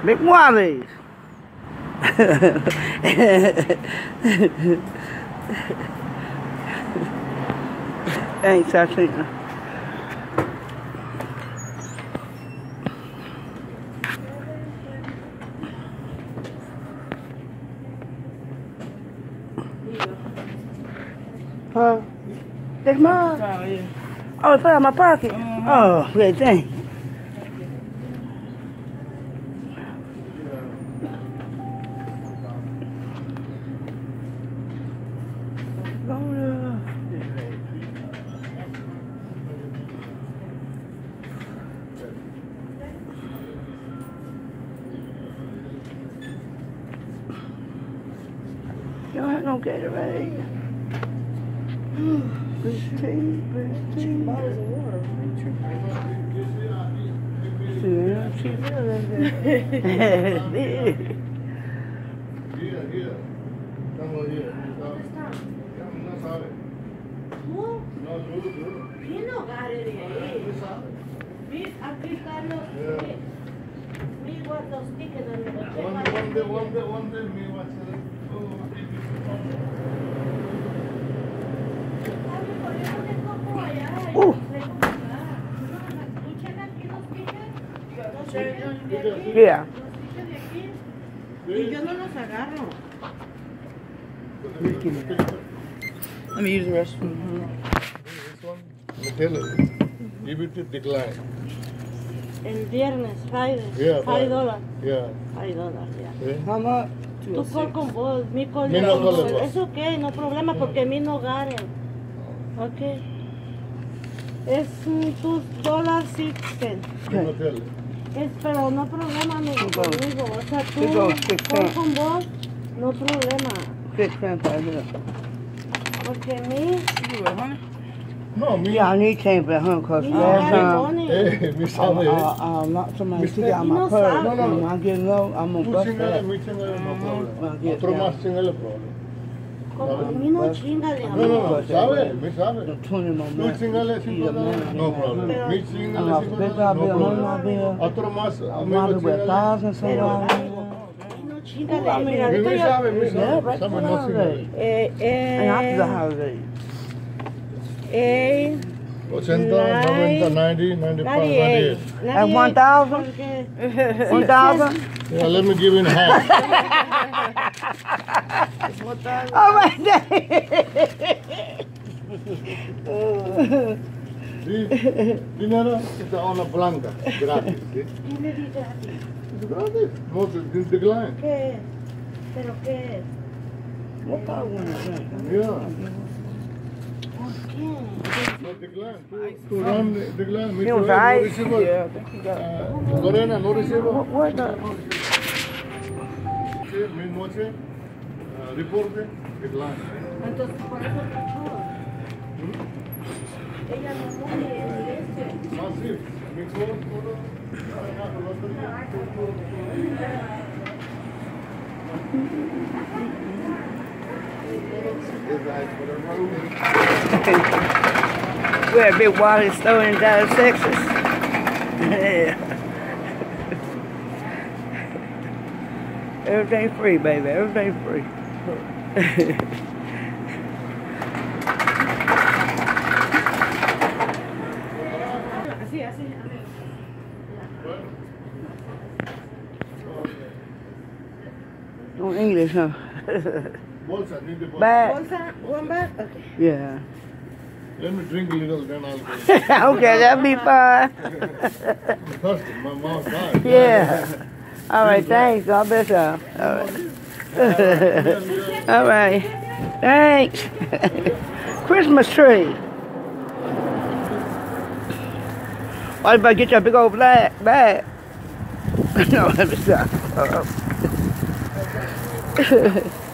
Big Wallies. Thanks, Tatiana. Huh? That's mine? Oh, yeah. Oh, it's out of my pocket? Oh, great, thanks. Y'all have no Gatorade. Pristine. Bottles of water. Yeah, she Yeah. Y yo no los agarro. Let me use the restroom. This one, Nutella. Give it to decline. El viernes, Friday. Yeah, $5. Yeah. $5, yeah. Yeah. How much? Tú call con vos, mi call. Mi no call con Es ok, no problema porque mi no garen. Ok. Es $2.06. Nutella. Es, pero no problema amigo, Go. conmigo. O sea, You go, tú 6 call cents. con vos, no problema. 6 cents right here. Porque mi, No, me. Yeah, I need change for that, huh? Because mi last no time, money. Hey, me sabe. not somebody Mister- took out You my know purse. something. No, no. When I get low, I'm going to Tú bust chingale, that. me chingale, no problem. get Otro down. más chingale, problem. Como mi no chingale, No, no, amor. no, sabe, me sabe. The 20 more Tú minutes. chingale $5, no problem. Pero- Me I'm chingale off the big $5, no bill, problem. my bill. Otro más, I'm amigo probably with chingale. 1,000 some Pero, dollars. mi no chingale. I mean, Mira, Me ahorita yo, sabe, me Yeah, sabe. right Sabe, for the no holiday. chingale. And after the holiday. 80, 90, 90, 95, 98. At 1,000? Porque 1,000? Yeah, let me give you half. Oh, my God. Dinero está una blanca, gratis. ¿Sí? Gratis. No, decline. ¿qué es? ¿Pero qué es? What color one is that? Yeah. ¿Por qué? No, decline. To run, decline. He was no right. receiver. Yeah, I think he got Lorena, no receiver. What the? Mid-noche, reporte, decline. Entonces, por eso ella no muere. Más sí. We're at Big Wally's store in Dallas, Texas. Yeah. Everything's free, baby. Everything's free. Así, así. No English, huh? Bolsa, need the bolsa. Bag. Bolsa, one bag? Okay. Yeah. Let me drink a little, then I'll go. Okay, that'll be fine. I'm thirsty. My mouth died. Yeah. All right, thanks. God bless y'all. All right. All right. Thanks. Christmas tree. Why you better get your big old black bag? No, let me stop.